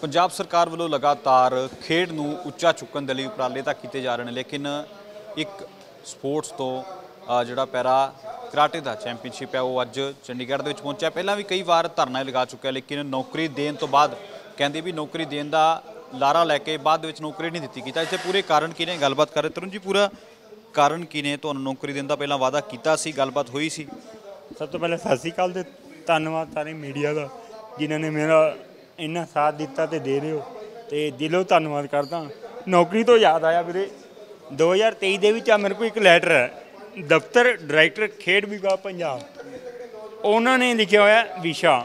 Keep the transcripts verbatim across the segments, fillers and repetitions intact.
पंजाब सरकार वालों लगातार खेड नूं उच्चा चुकण दे लई उपराले तां कीते जा रहे हैं, लेकिन एक स्पोर्ट्स तो जिहड़ा पैरा कराटे का चैंपीयनशिप है वो अज चंडीगढ़ दे विच पहुंचा। पहलां भी कई बार धरना लगा चुका है, लेकिन नौकरी देण तो बाद कहंदे भी नौकरी देण दा लारा लैके बाद दे विच नौकरी नहीं दित्ती गई। तां इत्थे पूरे कारण की ने गलबात कर रहे। तरुण जी, पूरा कारण की ने तुहानूं नौकरी देण दा पहलां वादा कीता सी, गलबात होई सी? सब तो पहले सत श्री अकाल ते धन्नवाद सारे मीडिया का जिन्होंने मेरा इन्ना साथ दिता तो दे रहे हो, तो दिलों धन्नवाद करता। नौकरी तो याद आया मेरे दो हज़ार तेई दे विच मेरे को एक लैटर है दफ्तर डायरैक्टर खेड विभाग पंजाब, उन्होंने लिखा हुआ विशा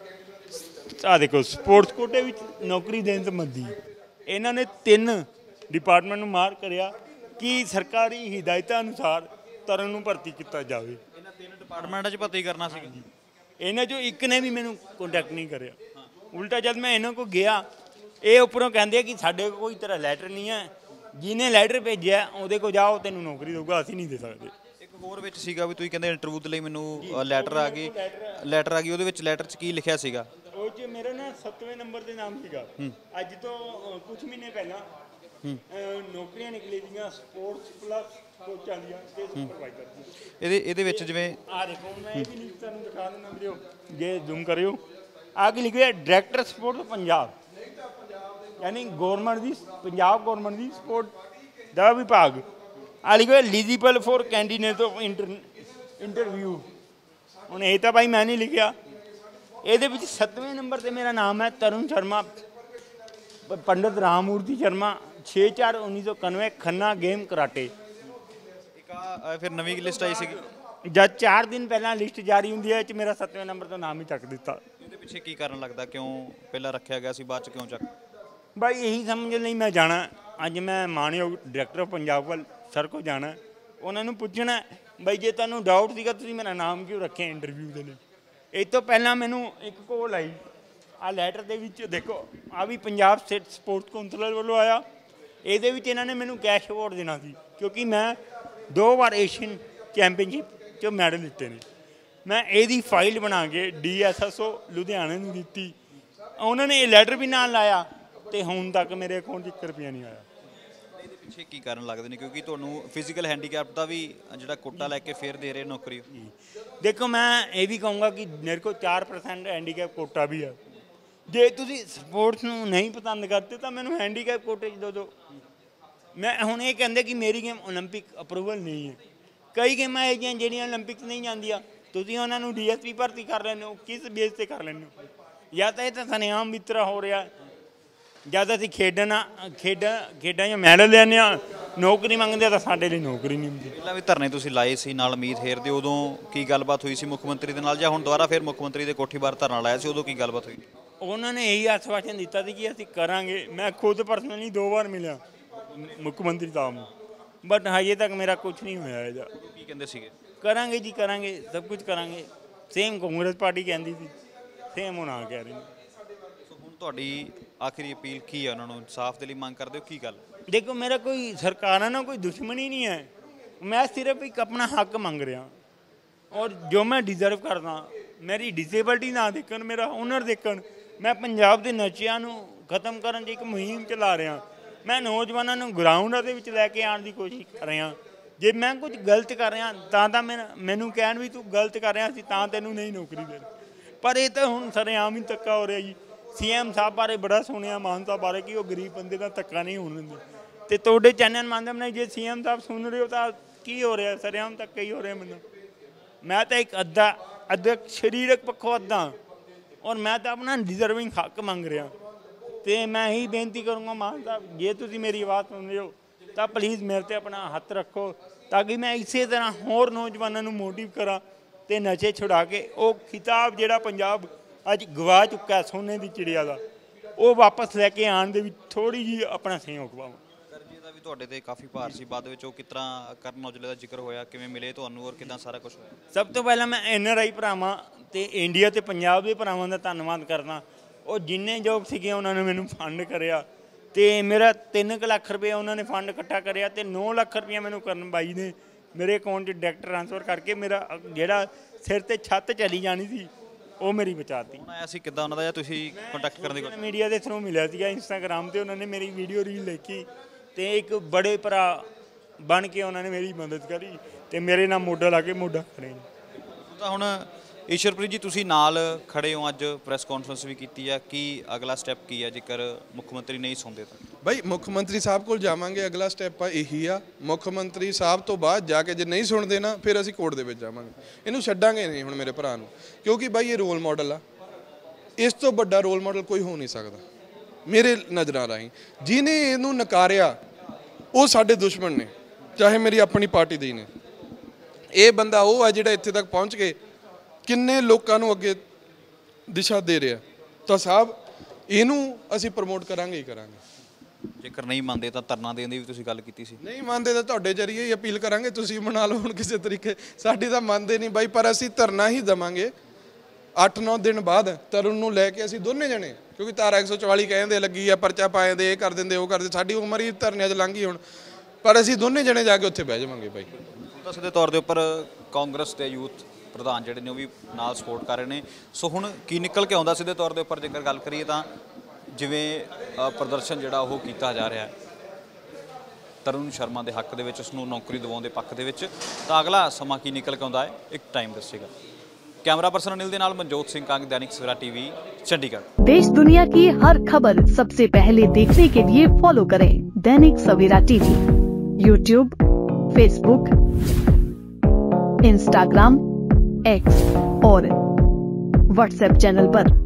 आ देखो स्पोर्ट्स कोटे विच नौकरी देने संबंधी इन्होंने तीन डिपार्टमेंट में मार करिया कि सरकारी हिदायतों अनुसार तरन नूं भर्ती किया जाए। तीन डिपार्टमेंट च भर्ती करना सी, इन्होंने जो एक ने भी मैनू कॉन्टैक्ट नहीं करिया। उल्टा जब मैं इन्हों को गया ये उपरों कहते कि साढ़े को कोई तरह लैटर नहीं है, जिन्हें लैटर भेजा वो को जाओ तेन नौकरी दूगा, असीं नहीं दे सकते। एक होर विच सीगा भी तुसीं कहंदे इंटरव्यू दे लई मैनू लैटर आ गई, लैटर आ गई ਉਹਦੇ ਵਿੱਚ ਲੈਟਰ 'ਚ ਕੀ ਲਿਖਿਆ ਸੀਗਾ? ਉਹ 'ਚ ਮੇਰਾ ਨਾ सत्तवें नंबर ਦੇ ਨਾਮ ਸੀਗਾ। ਅੱਜ ਤੋਂ ਕੁਝ ਮਹੀਨੇ ਪਹਿਲਾਂ ਨੌਕਰੀਆਂ ਨਿਕਲੀ ਦੀਆਂ ਸਪੋਰਟਸ ਪਲੱਸ ਕੋਚਾਂ ਦੀਆਂ ਤੇ ਸੁਪਰਵਾਈਜ਼ਰ ਦੀਆਂ। ਇਹਦੇ ਇਹਦੇ ਵਿੱਚ ਜਿਵੇਂ ਆ ਦੇਖੋ ਮੈਂ ਇਹ ਵੀ ਲਿਖ ਤੁਹਾਨੂੰ ਦਿਖਾ ਦਿੰਦਾ ਵੀਡੀਓ, ਜੇ ਜ਼ੂਮ ਕਰਿਓ आगे लिखे डायरैक्टर स्पोर्ट पंजाब, यानी गौरमेंट की पंजाब गौरमेंट की स्पोर्ट का विभाग। आ लिखे eligible for candidate of inter interview. हूँ ये तो भाई मैं नहीं लिखा, ये सत्तवें नंबर पर मेरा नाम है तरुण शर्मा, पंडित राममूर्ति शर्मा, छे चार उन्नीस सौ इक्यानवे खन्ना गेम कराटे। फिर नवी लिस्ट आई सी जब चार दिन पहला लिस्ट जारी होंगी है, मेरा सत्तवें नंबर तो नाम ही चक दिता। पिछे की कारण लगता क्यों पहला रखा गया सी, बाद च क्यों चक? भाई यही समझ नहीं मैं जाना अज मैं मानयोग डायरैक्टर ऑफ पंजाब वाल सर को जाना, उन्होंने पूछना भाई जे तुहानूं डाउट सीगा तुसीं मेरा नाम क्यों रखे इंटरव्यू के लिए। इस तो पहला मैनू एक कॉल आई आ लैटर दे विच देखो आ भी पंजाब स्टेट स्पोर्ट्स कौंसल वालों आया। ये इन्होंने मैनू कैश अवार्ड देना सी क्योंकि मैं दो बार एशियन चैंपीयनशिप जो मैडल लिते हैं। मैं यदी फाइल बना के डी एस एस ओ लुधियाने नूं दित्ती, उन्होंने ये लैटर भी नाल लाया तो हुण तक मेरे अकाउंट एक रुपया नहीं आया। ਇਹਦੇ ਪਿੱਛੇ ਕੀ ਕਾਰਨ ਲੱਗਦੇ ਨੇ? ਕਿਉਂਕਿ ਤੁਹਾਨੂੰ ਫਿਜ਼ੀਕਲ ਹੈਂਡੀਕੈਪ ਦਾ ਵੀ ਜਿਹੜਾ ਕੋਟਾ ਲੈ ਕੇ ਫੇਰ ਦੇ ਰਹੇ ਨੌਕਰੀ। देखो मैं ये भी कहूँगा कि मेरे को चार परसेंट हैंडीकैप कोटा भी है। जे तुसीं स्पोर्ट्स नूं नहीं पसंद करते तो मैनूं हैंडीकैप कोटे च दो दो। मैं हुण ये कहंदे कि मेरी गेम ओलंपिक अप्रूवल नहीं है, कई गेमां ਇਹ ਜਿਹੀਆਂ ਜਿਹੜੀਆਂ ओलंपिक नहीं ਜਾਂਦੀਆਂ ਤੁਸੀਂ ਉਹਨਾਂ ਨੂੰ ਡੀ ਐਸ ਪੀ ਭਰਤੀ ਕਰ ਲੈਂਦੇ ਹੋ, ਕਿਸ ਬੇਸ 'ਤੇ ਕਰ ਲੈਂਦੇ ਹੋ? ਜਾਂ ਤਾਂ ਇਹ ਤਾਂ ਸਨੇਆਮ ਵੀ ਤਰ੍ਹਾਂ ਹੋ ਰਿਹਾ, ਜਦ ਅਸੀਂ ਖੇਡਣਾ ਖੇਡਾਂ ਖੇਡਾਂ 'ਚ ਮੈਡਲ ਲੈਂਦੇ ਹਾਂ, ਨੌਕਰੀ ਮੰਗਦੇ ਤਾਂ ਸਾਡੇ ਲਈ ਨੌਕਰੀ ਨਹੀਂ ਹੁੰਦੀ। ਪਹਿਲਾਂ ਵੀ ਧਰਨੇ ਤੁਸੀਂ ਲਾਏ ਸੀ ਨਾਲ ਉਮੀਦ ਹੇਰ ਦੇ, ਉਦੋਂ ਕੀ ਗੱਲਬਾਤ ਹੋਈ ਸੀ ਮੁੱਖ ਮੰਤਰੀ ਦੇ ਨਾਲ, ਜਾਂ ਹੁਣ ਦੁਬਾਰਾ ਫਿਰ ਮੁੱਖ ਮੰਤਰੀ ਦੇ ਕੋਠੀ ਬਾਹਰ ਧਰਨਾ ਲਾਇਆ ਸੀ, ਉਦੋਂ ਕੀ ਗੱਲਬਾਤ ਹੋਈ? ਉਹਨਾਂ ਨੇ ਇਹੀ ਆਸ਼ਵਾਸਨ ਦਿੱਤਾ ਸੀ ਕਿ ਅਸੀਂ ਕਰਾਂਗੇ। ਮੈਂ ਖੁਦ ਪਰਸਨਲੀ ਦੋ ਵਾਰ ਮਿਲਿਆ ਮੁੱਖ ਮੰਤਰੀ ਸਾਹਿਬ ਨੂੰ, ਬਟ ਹਜੇ ਤੱਕ ਮੇਰਾ ਕੁਛ ਨਹੀਂ ਹੋਇਆ ਇਹਦਾ। ਕੀ ਕਹਿੰਦੇ ਸੀਗੇ? ਕਰਾਂਗੇ ਜੀ ਕਰਾਂਗੇ, ਸਭ ਕੁਝ ਕਰਾਂਗੇ। ਸੇਮ ਕਾਂਗਰਸ ਪਾਰਟੀ ਕਹਿੰਦੀ ਸੀ, ਸੇਮ ਹੁਣ ਆ ਕਹਿ ਰਹੇ ਨੇ। ਸੋ ਹੁਣ ਤੁਹਾਡੀ ਆਖਰੀ ਅਪੀਲ ਕੀ ਹੈ ਉਹਨਾਂ ਨੂੰ? ਇਨਸਾਫ ਦੇ ਲਈ ਮੰਗ ਕਰਦੇ ਹੋ? ਕੀ ਗੱਲ? देखो मेरा कोई सरकारां नाल कोई दुश्मनी नहीं है, मैं सिर्फ एक अपना हक मंग रहा और जो मैं डिजर्व करदा। मेरी डिसेबिलिटी ना देखण, मेरा हुनर देखण। मैं पंजाब के नशियां नूं खत्म करन दी एक मुहिम चला रहा। मैं नौजवानों नूं ग्राउंड दे विच लैके आउण दी कोशिश कर रहा। जे मैं कुछ गलत कर रहा तां तां मैं मैनूं कहण भी तूं गलत कर रहा सी तां तैनूं नहीं नौकरी दे, पर ये तो हुण सरेआम ही धक्का हो रहा जी। सी एम साहब बारे बड़ा सुनिया, मान साहब बारे कि वो गरीब बंदे का धक्का नहीं होने दिंदे, तो तुहाडे चैनल माध्यम ने जे सी एम साहब सुन रहे हो तो की हो रहा? सरेआम धक्का ही हो रहा मैनूं। मैं तो एक अद्धा अद्धा शरीरक पक्षों अद्धा और मैं तो अपना डिजर्विंग हक मंग रहा। तो मैं यही बेनती करूँगा मान साहब, जे तुसीं मेरी आवाज़ सुन रहे हो तो प्लीज़ मेरे ते अपना हथ रखो, ताकि मैं इस तरह होर नौजवानों को मोटिव करा तो नशे छुड़ा के वो खिताब जिहड़ा पंजाब अज गवा चुका है सोने की चिड़िया का, वो वापस लैके आने दे विच थोड़ी जी अपना सहयोग पावां। ਕਰਜ਼ੇ ਦਾ ਵੀ ਤੁਹਾਡੇ ਤੇ ਕਾਫੀ ਭਾਰ ਸੀ, ਬਾਅਦ ਵਿੱਚ ਉਹ ਕਿਸ ਤਰ੍ਹਾਂ ਕਰਨ ਔਜਲੇ ਦਾ ਜ਼ਿਕਰ ਹੋਇਆ, ਕਿਵੇਂ ਮਿਲੇ ਤੁਹਾਨੂੰ ਔਰ ਕਿੱਦਾਂ ਸਾਰਾ ਕੁਝ ਹੋਇਆ? ਸਭ ਤੋਂ ਪਹਿਲਾਂ ਮੈਂ ਐਨ ਆਰ ਆਈ ਭਰਾਵਾਂ ਤੇ ਇੰਡੀਆ ਤੇ ਪੰਜਾਬ ਦੇ ਭਰਾਵਾਂ ਦਾ ਧੰਨਵਾਦ ਕਰਦਾ। ਉਹ ਜਿੰਨੇ ਯੋਗ ਸੀਗੇ ਉਹਨਾਂ ਨੇ ਮੈਨੂੰ ਫੰਡ ਕਰਿਆ ਤੇ ਮੇਰਾ ਤਿੰਨ ਕੁ ਲੱਖ ਰੁਪਏ ਉਹਨਾਂ ਨੇ ਫੰਡ ਇਕੱਠਾ ਕਰਿਆ ਤੇ ਨੌ ਲੱਖ ਰੁਪਏ ਮੈਨੂੰ ਕਰਨ ਬਾਈ ਨੇ ਮੇਰੇ ਅਕਾਊਂਟ 'ਚ ਡਾਇਰੈਕਟ ਟ੍ਰਾਂਸਫਰ ਕਰਕੇ ਮੇਰਾ ਜਿਹੜਾ ਸਿਰ ਤੇ ਛੱਤ ਚਲੀ ਜਾਣੀ ਸੀ ਉਹ ਮੇਰੀ ਬਚਾਤੀ। ਹੁਣ ਆਇਆ ਸੀ ਕਿੱਦਾਂ ਉਹਨਾਂ ਦਾ, ਜਾਂ ਤੁਸੀਂ ਕੰਟੈਕਟ ਕਰਨ ਦੀ ਕੋਸ਼ਿਸ਼? ਮੀਡੀਆ ਦੇ ਥਰੂ ਮਿਲਿਆ ਸੀਗਾ ਇੰਸਟਾਗ੍ਰਾਮ ਤੇ, ਉਹਨਾਂ ਨੇ ਮੇਰੀ ਵੀਡੀਓ ਰੀਲ ਦੇਖੀ ਤੇ ਇੱਕ ਬੜੇ ਭਰਾ ਬਣ ਕੇ ਉਹਨਾਂ ਨੇ ਮੇਰੀ ਮਦਦ ਕਰੀ ਤੇ ਮੇਰੇ ਨਾਲ ਮੋਢਾ ਲਾ ਕੇ ਮੋਢਾ ਖੜੇ ਨੇ। ਤਾਂ ਹੁਣ ਈਸ਼ਵਰਪ੍ਰੀਤ ਜੀ ਤੁਸੀਂ ਨਾਲ ਖੜੇ ਹੋ, ਅੱਜ ਪ੍ਰੈਸ ਕਾਨਫਰੰਸ ਵੀ ਕੀਤੀ ਹੈ, ਕੀ ਅਗਲਾ ਸਟੈਪ ਕੀ ਹੈ ਜੇਕਰ ਮੁੱਖ ਮੰਤਰੀ ਨਹੀਂ ਸੁਣਦੇ ਤਾਂ? ਭਾਈ ਮੁੱਖ ਮੰਤਰੀ ਸਾਹਿਬ ਕੋਲ ਜਾਵਾਂਗੇ, ਅਗਲਾ ਸਟੈਪ ਆ ਇਹੀ ਆ। ਮੁੱਖ ਮੰਤਰੀ ਸਾਹਿਬ ਤੋਂ ਬਾਅਦ ਜਾ ਕੇ ਜੇ ਨਹੀਂ ਸੁਣਦੇ ਨਾ ਫਿਰ ਅਸੀਂ ਕੋਰਟ ਦੇ ਵਿੱਚ ਜਾਵਾਂਗੇ। ਇਹਨੂੰ ਛੱਡਾਂਗੇ ਨਹੀਂ ਹੁਣ ਮੇਰੇ ਭਰਾ ਨੂੰ, ਕਿਉਂਕਿ ਭਾਈ ਇਹ ਰੋਲ ਮਾਡਲ ਆ। ਇਸ ਤੋਂ ਵੱਡਾ ਰੋਲ ਮਾਡਲ ਕੋਈ ਹੋ ਨਹੀਂ ਸਕਦਾ ਮੇਰੇ ਨਜ਼ਰਾਂ ਰਾਹੀਂ। ਜਿਹਨੇ ਇਹਨੂੰ ਨਕਾਰਿਆ ਉਹ ਸਾਡੇ ਦੁਸ਼ਮਣ ਨੇ, ਚਾਹੇ ਮੇਰੀ ਆਪਣੀ ਪਾਰਟੀ ਦੇ ਹੀ ਨੇ। ਇਹ ਬੰਦਾ ਉਹ ਆ ਜਿਹੜਾ ਇੱਥੇ ਤੱਕ ਪਹੁੰਚ ਕੇ ਕਿੰਨੇ ਲੋਕਾਂ ਨੂੰ ਅੱਗੇ ਦਿਸ਼ਾ ਦੇ ਰਿਹਾ। ਤਾਂ ਸਾਹਿਬ ਇਹਨੂੰ ਅਸੀਂ ਪ੍ਰਮੋਟ ਕਰਾਂਗੇ ਹੀ ਕਰਾਂਗੇ। ਜੇਕਰ ਨਹੀਂ ਮੰਨਦੇ ਤਾਂ ਧਰਨਾ ਦੇਣ ਦੀ ਵੀ ਤੁਸੀਂ ਗੱਲ ਕੀਤੀ ਸੀ। ਨਹੀਂ ਮੰਨਦੇ ਤਾਂ ਤੁਹਾਡੇ ਜਰੀਏ ਹੀ ਅਪੀਲ ਕਰਾਂਗੇ, ਤੁਸੀਂ ਮਨਾ ਲਓ ਹੁਣ ਕਿਸੇ ਤਰੀਕੇ। ਸਾਡੀ ਤਾਂ ਮੰਨਦੇ ਨਹੀਂ ਬਾਈ, ਪਰ ਅਸੀਂ ਧਰਨਾ ਹੀ ਦੇਵਾਂਗੇ। ਅੱਠ ਨੌ ਦਿਨ ਬਾਅਦ ਤਰੁਣ ਨੂੰ ਲੈ ਕੇ ਅਸੀਂ ਦੋਨੇ ਜਣੇ, ਕਿਉਂਕਿ ਤਾਰਾ ਇੱਕ ਸੌ ਚੁਤਾਲੀ ਕਹਿੰਦੇ ਲੱਗੀ ਆ, ਪਰਚਾ ਪਾਏ ਦੇ, ਇਹ ਕਰ ਦਿੰਦੇ ਉਹ ਕਰਦੇ, ਸਾਡੀ ਉਮਰ ਹੀ ਧਰਨਿਆਂ 'ਚ ਲੰਘ ਗਈ ਹੁਣ। ਪਰ ਅਸੀਂ ਦੋਨੇ ਜਣੇ ਜਾ ਕੇ ਉੱਥੇ ਬਹਿ ਜਾਵਾਂਗੇ ਬਾਈ। ਤਾਂ ਸਿੱਧੇ ਤੌਰ ਦੇ ਉੱਪਰ ਕਾਂਗਰਸ ਦੇ ਯੂਥ ਪ੍ਰਧਾਨ ਜਿਹੜੇ ਨੇ ਉਹ ਵੀ ਨਾਲ ਸਪੋਰਟ ਕਰ ਰਹੇ ਨੇ। ਸੋ ਹੁਣ ਕੀ ਨਿਕਲ ਕੇ ਆਉਂਦਾ ਸਿੱਧੇ ਤੌਰ ਦੇ ਉੱਪਰ ਜੇਕਰ ਗੱਲ ਕਰੀਏ ਤਾਂ ਜਿਵੇਂ ਪ੍ਰਦਰਸ਼ਨ ਜਿਹੜਾ ਉਹ ਕੀਤਾ ਜਾ ਰਿਹਾ ਤਰੁਣ ਸ਼ਰਮਾ ਦੇ ਹੱਕ ਦੇ ਵਿੱਚ, ਉਸਨੂੰ ਨੌਕਰੀ ਦਿਵਾਉਣ ਦੇ ਪੱਖ ਦੇ ਵਿੱਚ, ਤਾਂ ਅਗਲਾ ਸਮਾਂ ਕੀ ਨਿਕਲ ਕੇ ਆਉਂਦਾ ਹੈ ਇੱਕ ਟਾਈਮ ਦੱਸੇਗਾ। कैमरा पर्सन अनिल दे नाल मनजोत सिंह कांग, दैनिक सवेरा टीवी, चंडीगढ़। देश दुनिया की हर खबर सबसे पहले देखने के लिए फॉलो करें Dainik Savera TV, YouTube, Facebook, Instagram, X और व्हाट्सएप चैनल पर।